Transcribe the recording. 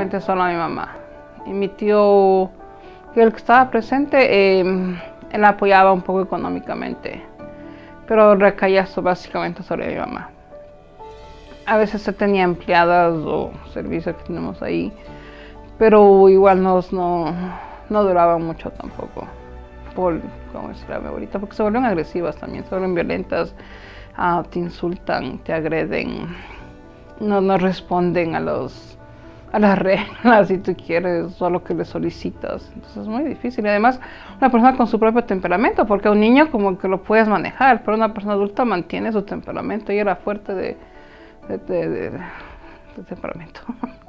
prácticamente solo a mi mamá. Y mi tío, el que estaba presente, él apoyaba un poco económicamente, pero recaía básicamente sobre mi mamá. A veces se tenía empleadas o servicios que tenemos ahí, pero igual no duraban mucho tampoco, como decía mi abuelita, porque se vuelven agresivas también, se vuelven violentas, te insultan, te agreden, no responden a las reglas si tú quieres o a lo que le solicitas. Entonces es muy difícil. Y además, una persona con su propio temperamento, porque un niño como que lo puedes manejar, pero una persona adulta mantiene su temperamento y era fuerte de temperamento.